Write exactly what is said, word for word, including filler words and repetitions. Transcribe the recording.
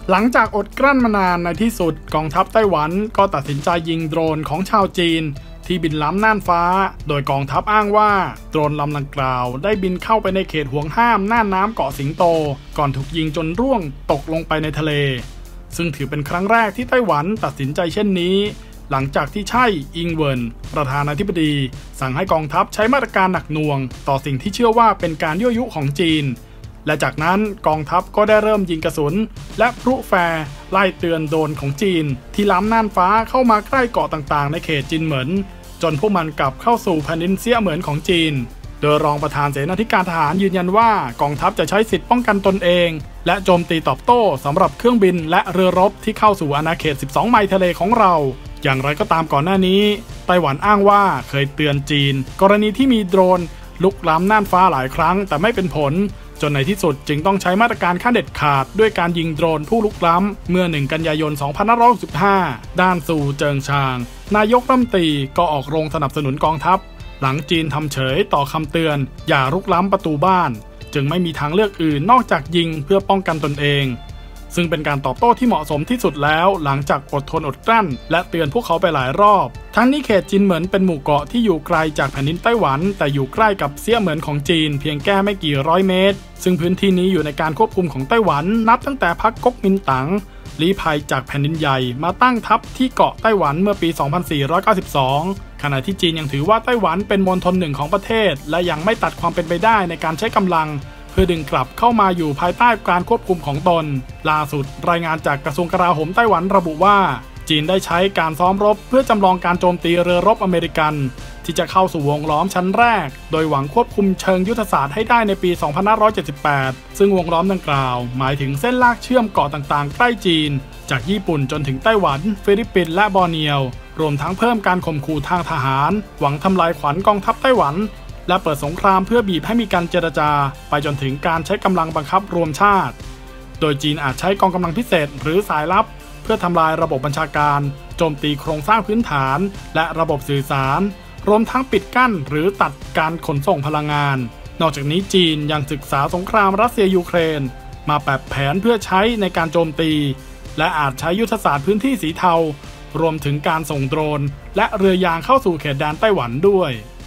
หลังจากอดกลั้นมานานในที่สุดกองทัพไต้หวันก็ตัดสินใจยิงโดรนของชาวจีนที่บินล้ำน่านฟ้าโดยกองทัพอ้างว่าโดรนลำดังกล่าวได้บินเข้าไปในเขตห่วงห้ามน่านน้ำเกาะสิงโตก่อนถูกยิงจนร่วงตกลงไปในทะเลซึ่งถือเป็นครั้งแรกที่ไต้หวันตัดสินใจเช่นนี้หลังจากที่ไช่อิงเวินประธานาธิบดีสั่งให้กองทัพใช้มาตรการหนักหน่วงต่อสิ่งที่เชื่อว่าเป็นการยั่วยุของจีนและจากนั้นกองทัพก็ได้เริ่มยิงกระสุนและพลุแฟร์ไล่เตือนโดรนของจีนที่ล้ำน่านฟ้าเข้ามาใกล้เกาะต่างๆในเขตจินเหมินจนพวกมันกลับเข้าสู่แผ่นดินเสี้ยเหมือนของจีนโดยรองประธานเสนาธิการทหารยืนยันว่ากองทัพจะใช้สิทธิป้องกันตนเองและโจมตีตอบโต้สำหรับเครื่องบินและเรือรบที่เข้าสู่อาณาเขตสิบสองไมล์ทะเลของเราอย่างไรก็ตามก่อนหน้านี้ไต้หวันอ้างว่าเคยเตือนจีนกรณีที่มีโดรนลุกล้ำน่านฟ้าหลายครั้งแต่ไม่เป็นผลจนในที่สุดจึงต้องใช้มาตรการขั้นเด็ดขาดด้วยการยิงโดรนผู้ลุกล้ำเมื่อหนึ่งกันยายนสองพันห้าร้อยหกสิบห้าด้านสู่เจิงชางนายกรัฐมนตรีก็ออกโรงสนับสนุนกองทัพหลังจีนทำเฉยต่อคำเตือนอย่าลุกล้ำประตูบ้านจึงไม่มีทางเลือกอื่นนอกจากยิงเพื่อป้องกันตนเองซึ่งเป็นการตอบโต้ที่เหมาะสมที่สุดแล้วหลังจากอดทนอดกลั้นและเตือนพวกเขาไปหลายรอบทั้งนี้เขตจินเหมินเป็นหมู่เกาะที่อยู่ไกลจากแผ่นดินไต้หวันแต่อยู่ใกล้กับเสี้ยเหมินของจีนเพียงแค่ไม่กี่ร้อยเมตรซึ่งพื้นที่นี้อยู่ในการควบคุมของไต้หวันนับตั้งแต่พรรคก๊กมินตั๋งลี้ภัยจากแผ่นดินใหญ่มาตั้งทัพที่เกาะไต้หวันเมื่อปีสองพันสี่ร้อยเก้าสิบสองขณะที่จีนยังถือว่าไต้หวันเป็นมณฑลหนึ่งของประเทศและยังไม่ตัดความเป็นไปได้ในการใช้กำลังเพื่อดึงกลับเข้ามาอยู่ภายใต้การควบคุมของตนล่าสุดรายงานจากกระทรวงกลาโหมไต้หวันระบุว่าจีนได้ใช้การซ้อมรบเพื่อจำลองการโจมตีเรือรบอเมริกันที่จะเข้าสู่วงล้อมชั้นแรกโดยหวังควบคุมเชิงยุทธศาสตร์ให้ได้ในปีสองพันห้าร้อยเจ็ดสิบแปดซึ่งวงล้อมดังกล่าวหมายถึงเส้นลากเชื่อมเกาะต่างๆใกล้จีนจากญี่ปุ่นจนถึงไต้หวันฟิลิปปินส์และบอร์เนียวรวมทั้งเพิ่มการข่มขู่ทางทหารหวังทำลายขวัญกองทัพไต้หวันและเปิดสงครามเพื่อบีบให้มีการเจรจาไปจนถึงการใช้กำลังบังคับรวมชาติโดยจีนอาจใช้กองกำลังพิเศษหรือสายลับเพื่อทำลายระบบบัญชาการโจมตีโครงสร้างพื้นฐานและระบบสื่อสารรวมทั้งปิดกั้นหรือตัดการขนส่งพลังงานนอกจากนี้จีนยังศึกษาสงครามรัสเซียยูเครนมาปรับแผนเพื่อใช้ในการโจมตีและอาจใช้ยุทธศาสตร์พื้นที่สีเทารวมถึงการส่งโดรนและเรือยางเข้าสู่เขตแดนไต้หวันด้วย